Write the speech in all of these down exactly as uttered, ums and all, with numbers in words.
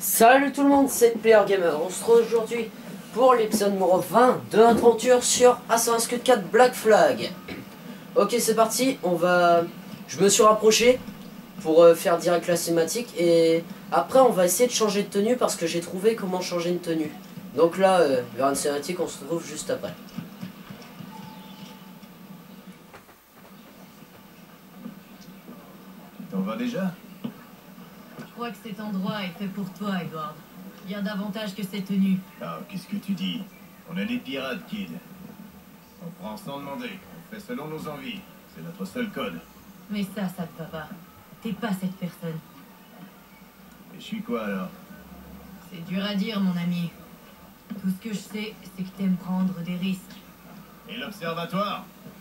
Salut tout le monde, c'est Player Gamer. On se retrouve aujourd'hui pour l'épisode numéro vingt de notre aventure sur Assassin's Creed quatre Black Flag. Ok, c'est parti. On va. Je me suis rapproché pour euh, faire direct la cinématique et après on va essayer de changer de tenue parce que j'ai trouvé comment changer une tenue. Donc là, euh, vers une cinématique, on se retrouve juste après. T'en vas déjà? Je crois que cet endroit est fait pour toi, Edward. Bien davantage que cette tenue. Ah, qu'est-ce que tu dis? On est des pirates, Kid. On prend sans demander. On fait selon nos envies. C'est notre seul code. Mais ça, ça te va pas. T'es pas cette personne. Et je suis quoi, alors? C'est dur à dire, mon ami. Tout ce que je sais, c'est que t'aimes prendre des risques. Et l'observatoire?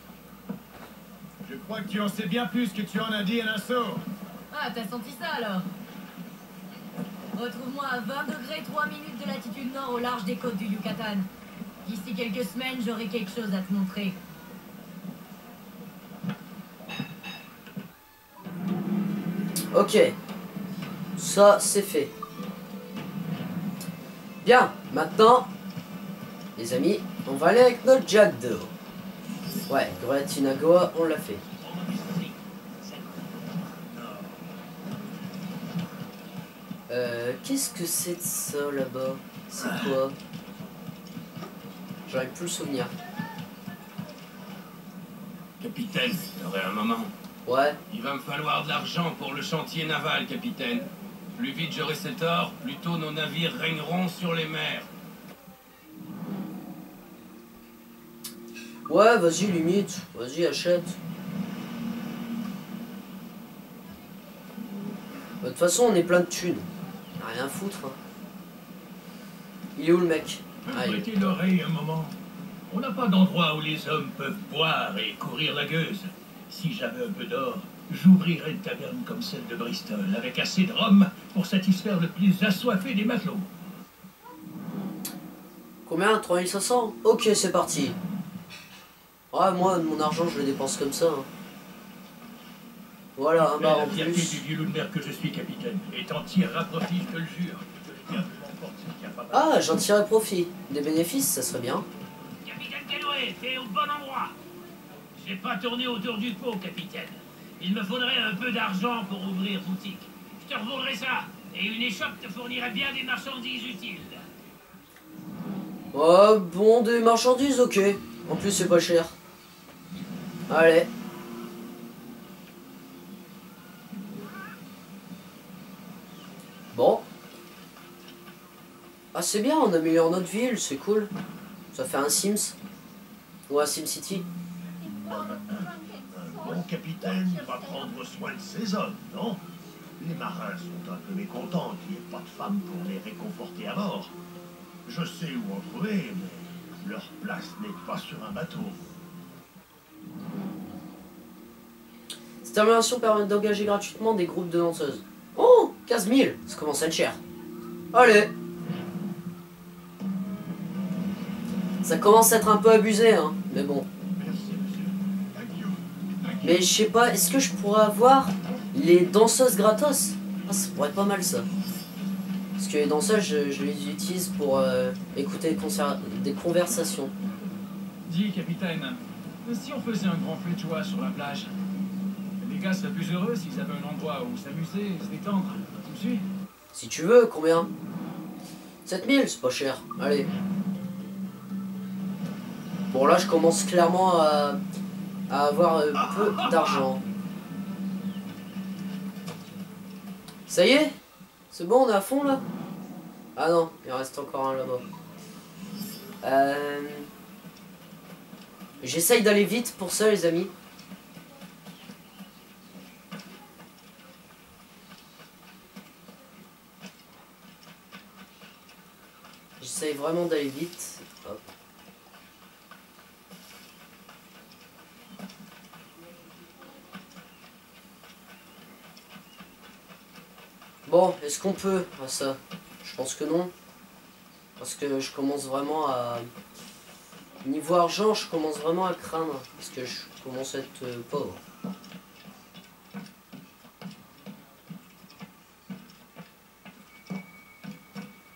Je crois que tu en sais bien plus que tu en as dit à l'assaut. Ah, t'as senti ça, alors? Retrouve-moi à vingt degrés trois minutes de latitude nord au large des côtes du Yucatan. D'ici quelques semaines, j'aurai quelque chose à te montrer. Ok, ça c'est fait. Bien, maintenant, les amis, on va aller avec notre Jack d'eau. Ouais, Great Inagoa, on l'a fait. Euh, qu'est-ce que c'est de ça là-bas? C'est quoi? J'arrive plus le souvenir. Capitaine, il y aurait un moment. Ouais. Il va me falloir de l'argent pour le chantier naval, capitaine. Plus vite j'aurai cet or, plus tôt nos navires régneront sur les mers. Ouais, vas-y, limite. Vas-y, achète. De toute façon, on est plein de thunes. On a rien à foutre. Hein. Il est où le mec? Ah, il est... Prêtez l'oreille un moment. On n'a pas d'endroit où les hommes peuvent boire et courir la gueuse. Si j'avais un peu d'or, j'ouvrirais une taverne comme celle de Bristol, avec assez de rhum pour satisfaire le plus assoiffé des matelots. Combien? trois mille cinq cents? Ok, c'est parti. Ouais, moi, mon argent, je le dépense comme ça. Hein. Voilà, un bar en La fierté plus. du vieux Lundberg que je suis, capitaine, et t'en tireras profit, je te le jure. Je tiens de m'emporter s'il y a pas mal. Ah, j'en tirerai profit. Des bénéfices, ça serait bien. Capitaine Calloway, t'es au bon endroit. J'ai pas tourné autour du pot, capitaine. Il me faudrait un peu d'argent pour ouvrir boutique. Je te revendrai ça, et une échoppe te fournirait bien des marchandises utiles. Oh, bon, des marchandises, ok. En plus, c'est pas cher. Allez. Bon. Ah, c'est bien, on améliore notre ville, c'est cool. Ça fait un Sims. Ou un SimCity. Un bon capitaine va prendre soin de ses hommes, non? Les marins sont un peu mécontents qu'il n'y ait pas de femmes pour les réconforter à bord. Je sais où en trouver, mais leur place n'est pas sur un bateau. Cette amélioration permet d'engager gratuitement des groupes de danseuses. Oh, quinze mille, ça commence à être cher. Allez. Ça commence à être un peu abusé, hein, mais bon. Merci, monsieur. Thank you. Thank you. Mais je sais pas, est-ce que je pourrais avoir les danseuses gratos? Ah, ça pourrait être pas mal ça. Parce que les danseuses, je, je les utilise pour euh, écouter des, concer- des conversations. Dis, capitaine, si on faisait un grand feu de joie sur la plage, les gars seraient plus heureux s'ils avaient un endroit où s'amuser et se détendre. Tu me suis? Si tu veux, combien? sept mille, c'est pas cher. Allez. Bon, là, je commence clairement à, à avoir euh, peu d'argent. Ça y est? C'est bon, on est à fond, là? Ah non, il en reste encore un là-bas. Euh... J'essaye d'aller vite pour ça, les amis. J'essaye vraiment d'aller vite. Hop. Bon, est-ce qu'on peut à ça? Je pense que non. Parce que je commence vraiment à... Niveau argent, je commence vraiment à craindre. Parce que je commence à être euh, pauvre.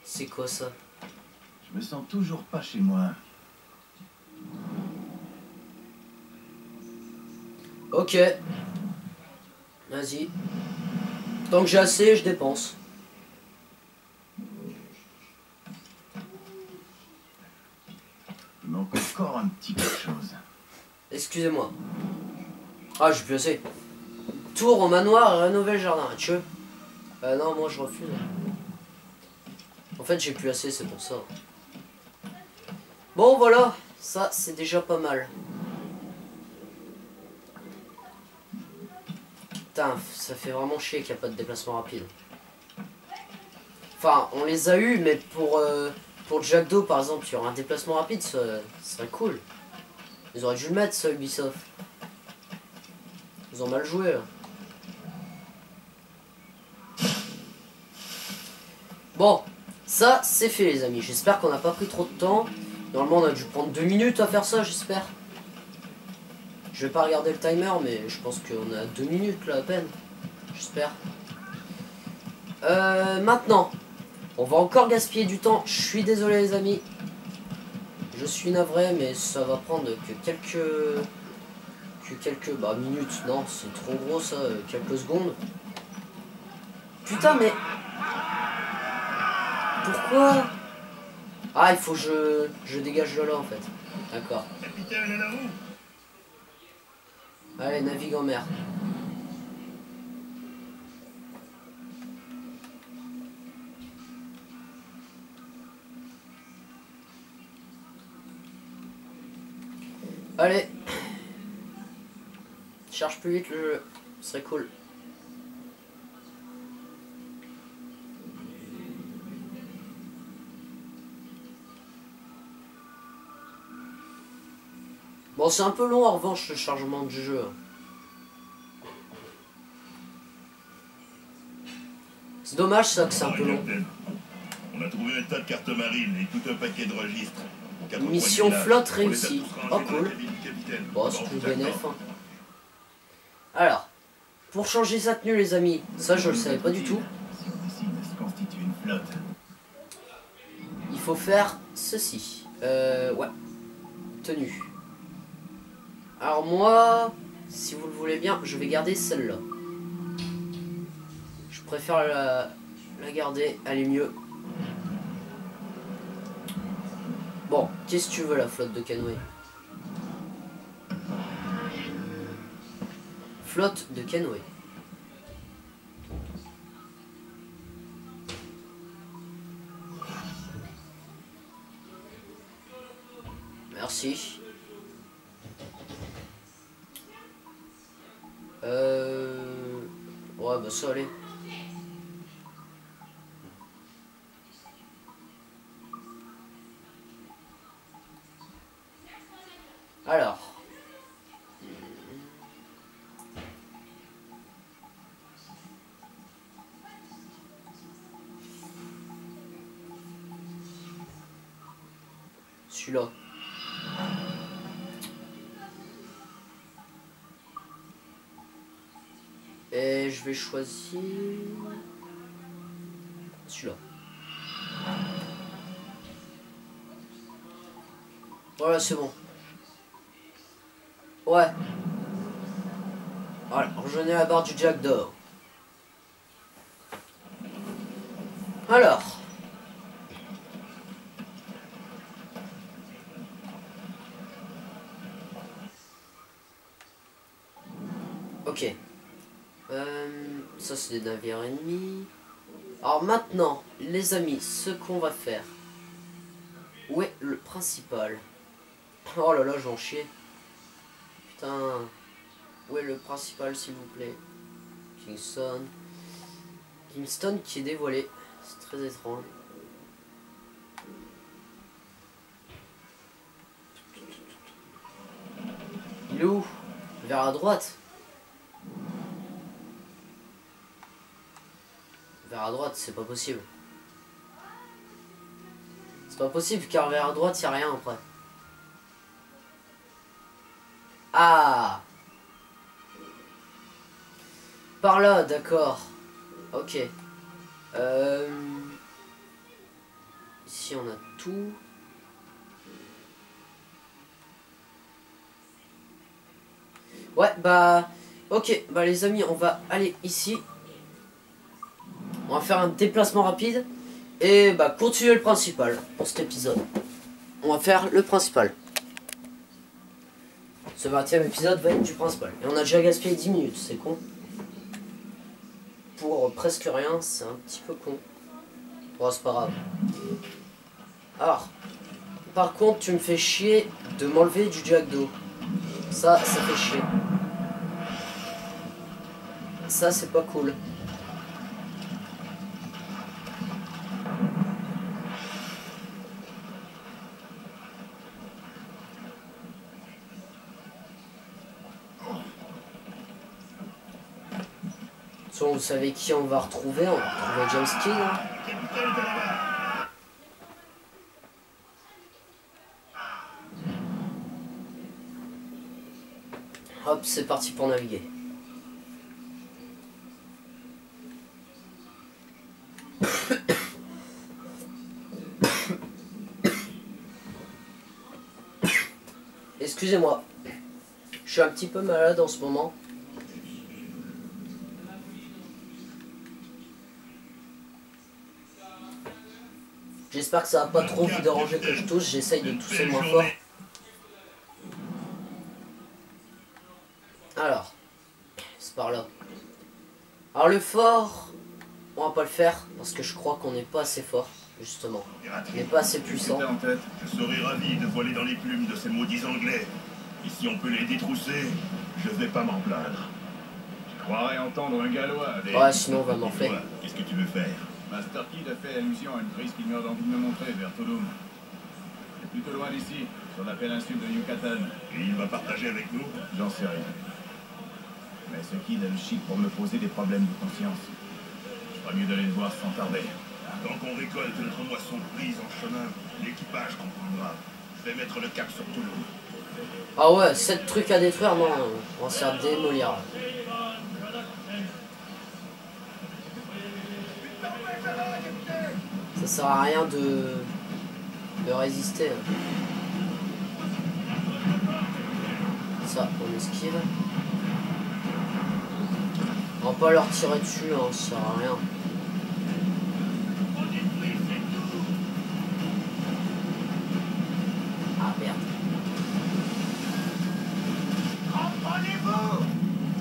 C'est quoi ça? Je me sens toujours pas chez moi. Ok. Vas-y. Tant que j'ai assez, je dépense. Il manque encore un petit quelque chose. Excusez-moi. Ah, j'ai plus assez. Tour au manoir et rénover le jardin. Tu veux? Euh, non, moi je refuse. En fait, j'ai plus assez, c'est pour ça. Bon, voilà. Ça, c'est déjà pas mal. Putain, ça fait vraiment chier qu'il n'y a pas de déplacement rapide. Enfin, on les a eu, mais pour, euh, pour Jack Do, par exemple, il y aura un déplacement rapide, ça, ça serait cool. Ils auraient dû le mettre, ça, Ubisoft. Ils ont mal joué, là. Bon, ça, c'est fait, les amis. J'espère qu'on n'a pas pris trop de temps. Normalement, on a dû prendre deux minutes à faire ça, j'espère. Je vais pas regarder le timer, mais je pense qu'on a deux minutes, là, à peine. J'espère. Euh, maintenant, on va encore gaspiller du temps. Je suis désolé, les amis. Je suis navré, mais ça va prendre que quelques... Que quelques... Bah, minutes. Non, c'est trop gros, ça. Quelques secondes. Putain, mais... Pourquoi? Ah, il faut que je... Je dégage de là, en fait. D'accord. Capitaine, à la roue. Allez, navigue en mer. Allez. Charge plus vite le jeu. Ce serait cool. Bon, c'est un peu long en revanche le chargement du jeu. C'est dommage ça que c'est un peu long. On a trouvé un tas de cartes marines et tout un paquet de registres. Mission flotte réussie. Oh cool. Bon, c'est plus bénéf. Hein. Alors, pour changer sa tenue les amis, ça je le savais pas du tout. Si on décide de se constituer une flotte. Il faut faire ceci. Euh, ouais. Tenue. Alors moi, si vous le voulez bien, je vais garder celle-là. Je préfère la, la garder, elle est mieux. Bon, qu'est-ce que tu veux la flotte de canoë? Flotte de canoë. Merci. Euh... Ouais, bah ça, allez. Alors. Celui-là. Et je vais choisir celui-là. Voilà, c'est bon. Ouais. Voilà, rejoignez à bord du Jack d'or. Alors. Ok. Euh, ça c'est des navires ennemis. Alors maintenant, les amis, ce qu'on va faire. Où est le principal? Oh là là, j'en chier. Putain. Où est le principal, s'il vous plaît? Kingston. Kingston qui est dévoilé. C'est très étrange. Il est où? Vers la droite. Vers à droite, c'est pas possible. C'est pas possible car vers à droite, y a rien après. Ah! Par là, d'accord. Ok. Euh... Ici on a tout. Ouais, bah... Ok, bah les amis, on va aller ici. On va faire un déplacement rapide. Et bah continuer le principal pour cet épisode. On va faire le principal. Ce vingtième épisode va être du principal. Et on a déjà gaspillé dix minutes, c'est con. Pour presque rien, c'est un petit peu con. Bon, c'est pas grave. Alors, par contre, tu me fais chier de m'enlever du jack d'eau. Ça, ça fait chier. Ça, c'est pas cool. Vous savez qui on va retrouver? On va retrouver James King. Hein. Hop, c'est parti pour naviguer. Excusez-moi, je suis un petit peu malade en ce moment. J'espère que ça va pas trop vous déranger que je tousse, j'essaye de tousser moins fort. Alors, c'est par là. Alors le fort, on va pas le faire parce que je crois qu'on n'est pas assez fort, justement. On n'est pas assez puissant. Je serais ravi de voler dans les plumes de ces maudits Anglais. Et si on peut les détrousser, je vais pas m'en plaindre. Je croirais entendre un gallois. Des... Ouais, sinon on va m'enfler. Qu'est-ce que tu veux faire? Master Kid a fait allusion à une prise qu'il meurt d'envie de me montrer vers Tulum. C'est plutôt loin d'ici, sur la péninsule de Yucatan. Et il va partager avec nous? J'en sais rien. Mais ce Kid a le chic pour me poser des problèmes de conscience. Je ferais mieux d'aller le voir sans tarder. Tant qu'on récolte notre moisson prise en chemin, l'équipage comprendra. Je vais mettre le cap sur Tulum. Ah ouais, sept trucs à détruire, non, on va se faire démolir. Ça sert à rien de, de résister. Ça, on esquive. On va pas leur tirer dessus, hein, ça sert à rien. Ah merde. Comprenez-vous?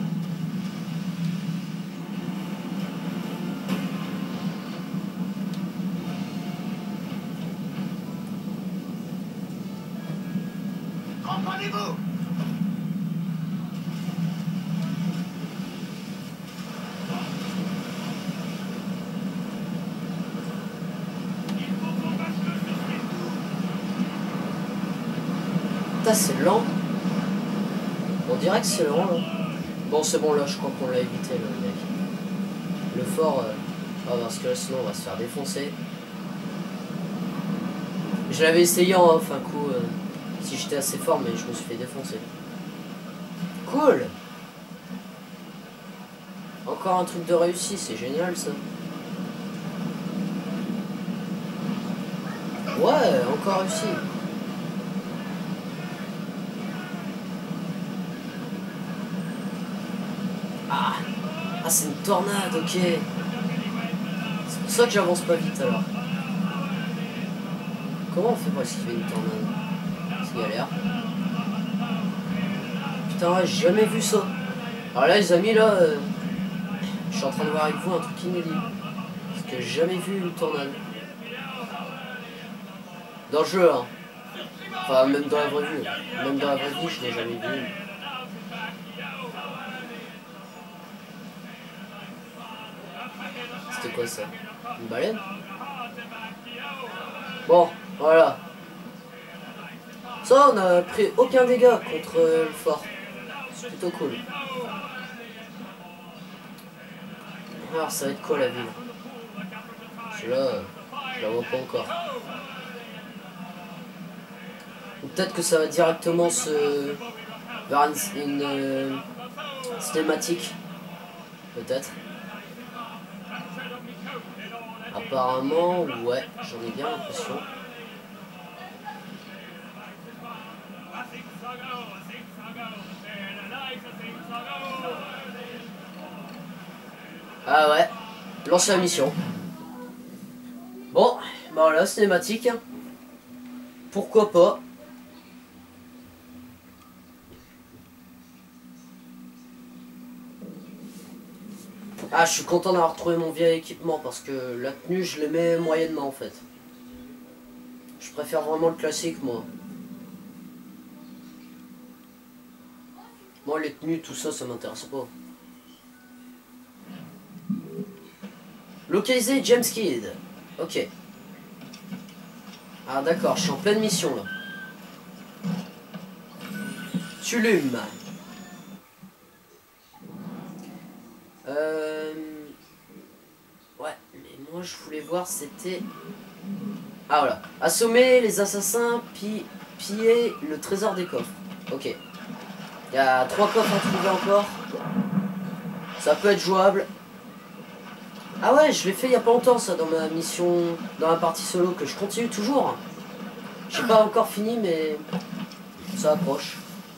Comprenez-vous? Putain, c'est lent. On dirait que c'est lent là. Bon, c'est bon là, je crois qu'on l'a évité le mec. Le fort, euh... ah, parce que là, sinon on va se faire défoncer. Je l'avais essayé en off un coup, euh... si j'étais assez fort, mais je me suis fait défoncer. Cool. Encore un truc de réussi, c'est génial ça. Ouais, encore réussi. Ah, ah c'est une tornade, ok. C'est pour ça que j'avance pas vite alors. Comment on fait pour esquiver une tornade? C'est galère. Putain, ouais, j'ai jamais vu ça. Alors là, les amis, là, euh, je suis en train de voir avec vous un truc inédit. Parce que j'ai jamais vu une tornade. Dans le jeu, hein. Enfin, même dans la vraie vie. Même dans la vraie vie, je l'ai jamais vu. C'était quoi ça? Une baleine? Bon, voilà. Ça, on a pris aucun dégât contre euh, le fort. C'est plutôt cool. Alors, ça va être quoi la ville? Celui-là, je la vois pas encore. Ou peut-être que ça va directement se... vers une, une euh, cinématique. Peut-être. Ah, Apparemment, ouais, j'en ai bien l'impression. Ah ouais, lance la mission. Bon, bah voilà, cinématique. Pourquoi pas. Ah, je suis content d'avoir trouvé mon vieil équipement parce que la tenue, je l'aimais moyennement en fait. Je préfère vraiment le classique, moi. Moi, les tenues, tout ça, ça m'intéresse pas. Localiser James Kidd. Ok. Ah d'accord, je suis en pleine mission là. Tulum. Euh... Ouais, mais moi je voulais voir c'était... Ah voilà. Assommer les assassins, pi... piller le trésor des coffres. Ok. Il y a trois coffres à trouver encore. Ça peut être jouable. Ah ouais, je l'ai fait il y a pas longtemps ça dans ma mission, dans la partie solo que je continue toujours. J'ai pas encore fini mais ça approche.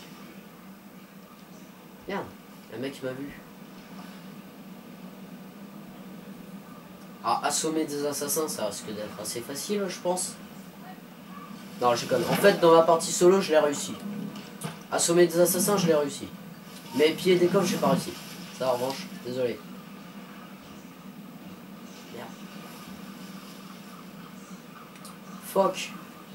Merde, le mec m'a vu. Ah, assommer des assassins, ça risque d'être assez facile, je pense. Non, je déconne. En fait, dans ma partie solo, je l'ai réussi. Assommer des assassins, je l'ai réussi. Mais piller des coffres, j'ai pas réussi. Ça, en revanche, désolé. Merde. Fuck.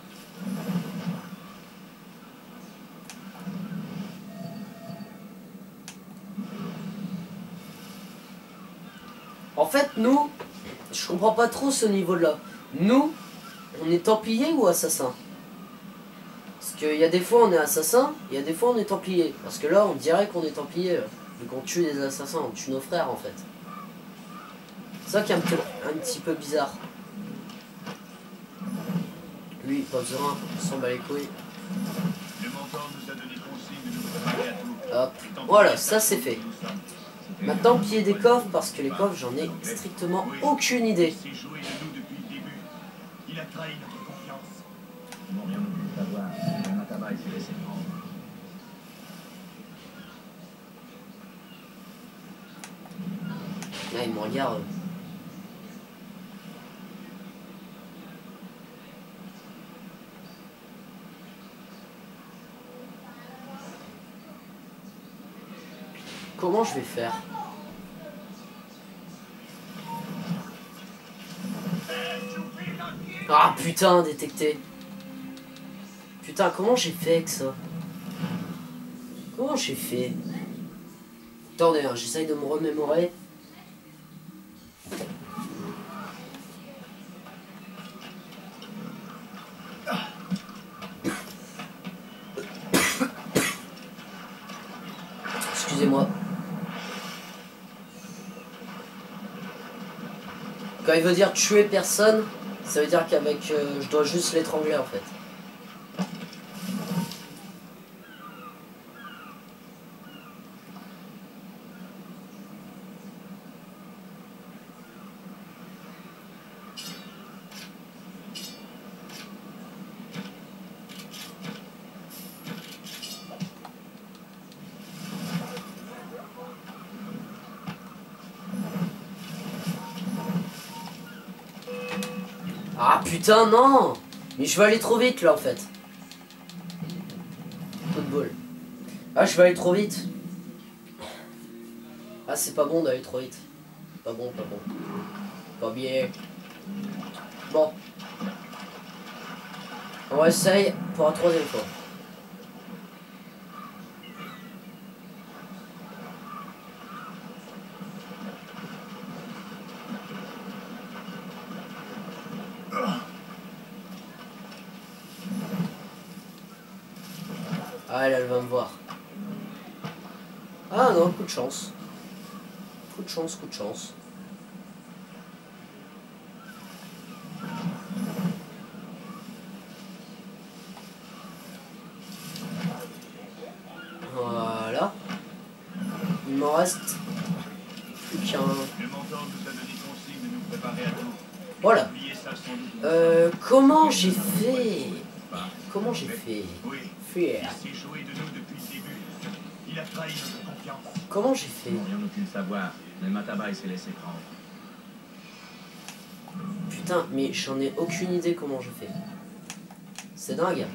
En fait, nous, je comprends pas trop ce niveau-là. Nous, on est templier ou assassin? Parce qu'il y a des fois on est assassin, il y a des fois on est templier. Parce que là, on dirait qu'on est templier. Vu qu'on tue des assassins, on tue nos frères en fait. C'est ça qui est un petit, un petit peu bizarre. Lui, pas besoin, on s'en bat les couilles. Hop, voilà, ça c'est fait. Maintenant, piller des coffres, parce que les coffres, j'en ai strictement aucune idée. Il a trahi notre confiance. Ils n'ont rien voulu savoir. Un tabac, il s'est laissé prendre. Là, il me regarde. Comment je vais faire? Ah putain, détecté. Putain, comment j'ai fait avec ça? Comment j'ai fait? Attendez, hein, j'essaye de me remémorer. Excusez-moi. Quand il veut dire tuer personne, ça veut dire qu'avec... Euh, je dois juste l'étrangler en fait. Ah putain non. Mais je vais aller trop vite là en fait. Coup de bol. Ah je vais aller trop vite. Ah c'est pas bon d'aller trop vite. Pas bon, pas bon. Pas bien. Bon. On essaye pour la troisième fois. Ah, elle, elle va me voir. Ah non, coup de chance. Coup de chance, coup de chance. Voilà. Il m'en reste plus qu'un. Le mentor nous a donné consigne de nous préparer à tout. Oh Euh, comment j'ai fait Comment j'ai fait Oui, Faire. il s'est joué de nous depuis le début. Il a trahi notre confiance. Comment j'ai fait Nous n'aurions pu le savoir, mais Mataba il s'est laissé prendre. Putain, mais j'en ai aucune idée comment je fais. C'est dingue.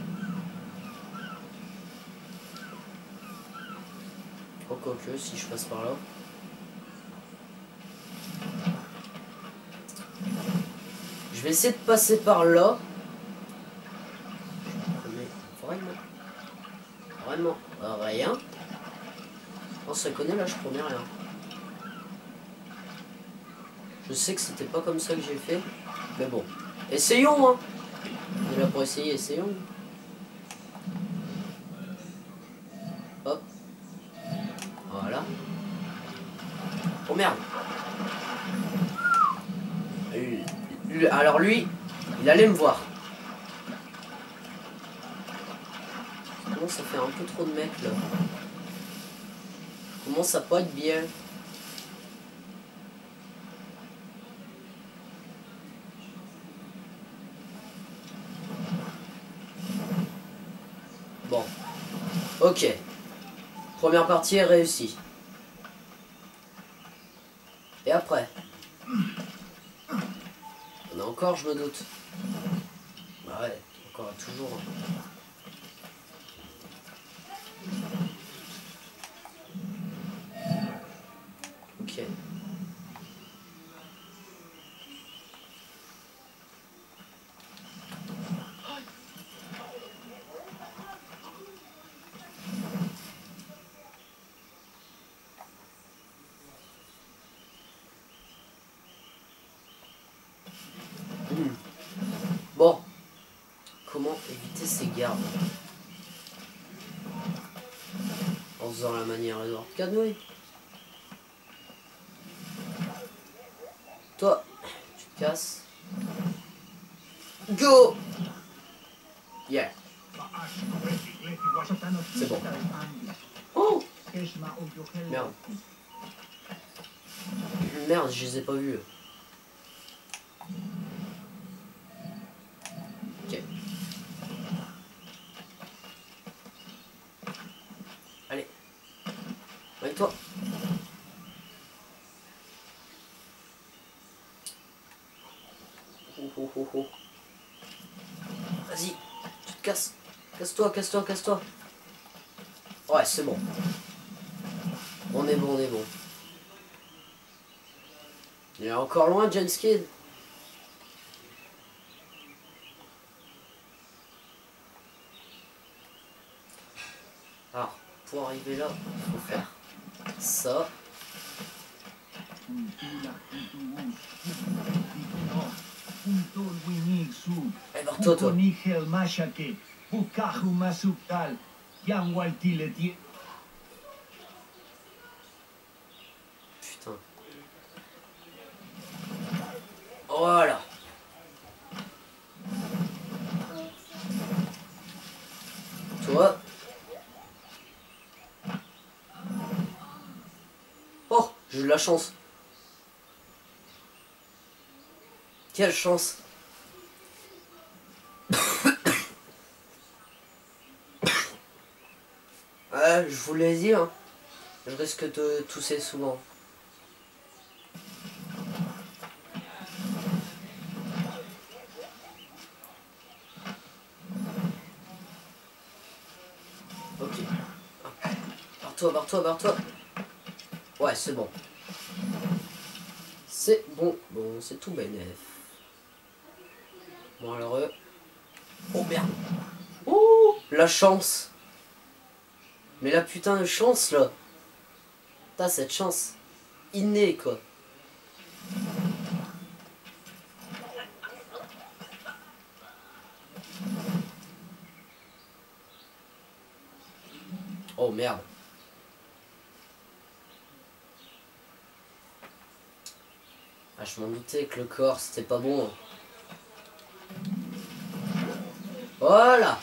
Oh, quoique, si je passe par là. Je vais essayer de passer par là. Mais vraiment. Vraiment. Rien. Oh, ça connaît là, je promets rien. Je sais que c'était pas comme ça que j'ai fait. Mais bon. Essayons, hein. On est là pour essayer, essayons. Hop. Voilà. Oh merde. Alors lui, il allait me voir. Comment ça fait un peu trop de mecs là. Comment ça peut être bien. Bon. Ok. Première partie est réussie. Et après? On a encore, je me doute. Bah ouais, encore toujours. Ok. Bon, comment éviter ces gardes en faisant la manière Edward Kenway? Toi, tu te casses. Go! Yeah. C'est bon. Oh! Merde. Merde, je les ai pas vus. Ok. Allez. Avec toi. Oh, oh, oh, oh. Vas-y, tu te casses. Casse-toi, casse-toi, casse-toi. Ouais, c'est bon. On est bon, on est bon. Il est encore loin, James Kidd. Alors, pour arriver là, il faut faire ça. Eh ben, toi, toi. Putain. Voilà. Toi. Oh, j'ai eu de la chance. Quelle chance. Ouais, je vous l'ai dit, hein. Je risque de tousser souvent. Ok. Barre-toi, barre-toi, barre-toi. Ouais, c'est bon. C'est bon. Bon, c'est tout bénef. Bon, alors... Euh... Oh, merde. Oh, la chance. Mais la putain de chance, là. T'as cette chance. Innée, quoi. Oh, merde. Ah, je m'en doutais que le corps, c'était pas bon. Voilà.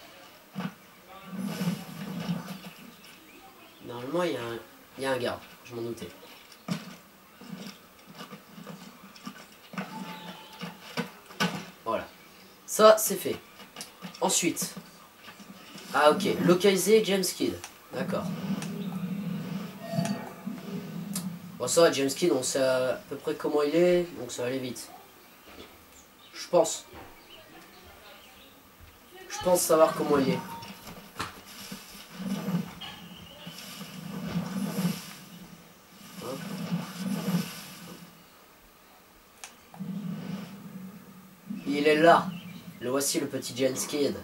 Normalement, il y a un, il y a un garde. Je m'en doutais. Voilà. Ça, c'est fait. Ensuite. Ah, ok. Localiser James Kidd. D'accord. Bon, ça va, James Kidd, on sait à peu près comment il est, donc ça va aller vite. Je pense. Je pense savoir comment il est. Hop. Il est là. Le voici, le petit James Kidd.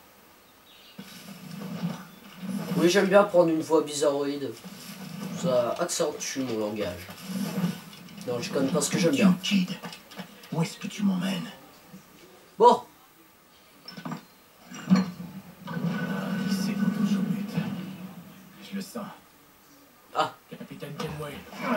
Oui, j'aime bien prendre une voix bizarroïde. Ça accentue mon langage. Non, je connais pas ce que j'aime bien. Kidd, où est-ce que tu m'emmènes? Bon. C'est Photoshopette. Je le sens. Ah. Capitaine Kenway.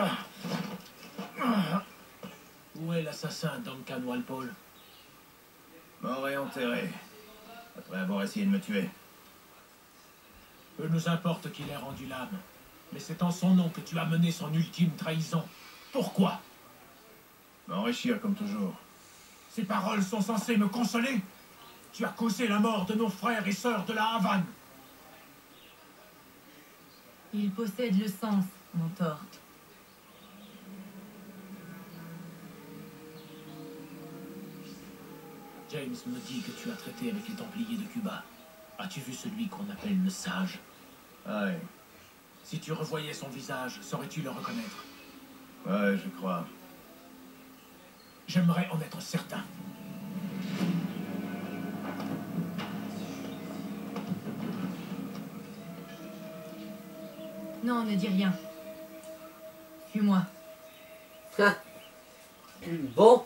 Où est l'assassin Duncan Walpole? Mort et enterré. Après avoir essayé de me tuer. Peu nous importe qu'il ait rendu l'âme. Mais c'est en son nom que tu as mené son ultime trahison. Pourquoi? M'enrichir comme toujours. Ces paroles sont censées me consoler. Tu as causé la mort de nos frères et sœurs de la Havane. Il possède le sens, mon tort. James me dit que tu as traité avec les Templiers de Cuba. As-tu vu celui qu'on appelle le Sage? Ouais, Si tu revoyais son visage, saurais-tu le reconnaître? ouais, je crois. J'aimerais en être certain. Non, ne dis rien. Suis-moi. Ah. Bon.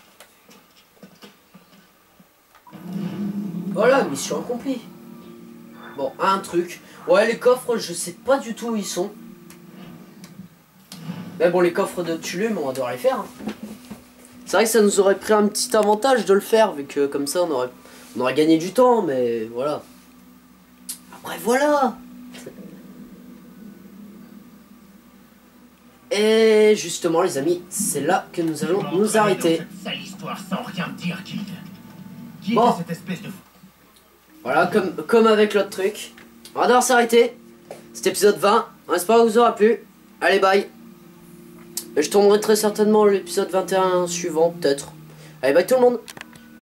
Voilà, mission accomplie. Bon, un truc. Ouais, les coffres, je sais pas du tout où ils sont. Mais bon, les coffres de Tulum, on va devoir les faire. Hein. C'est vrai que ça nous aurait pris un petit avantage de le faire, vu que comme ça, on aurait, on aurait gagné du temps, mais voilà. Après, voilà. Et justement, les amis, c'est là que nous allons nous arrêter. Cette sale histoire sans rien dire, Kidd. Qui Bon. était cette espèce de... Voilà, comme, comme avec l'autre truc. On va devoir s'arrêter. Cet épisode vingt. On espère que vous aura plu. Allez, bye. Et je tournerai très certainement l'épisode vingt et un suivant, peut-être. Allez, bye tout le monde.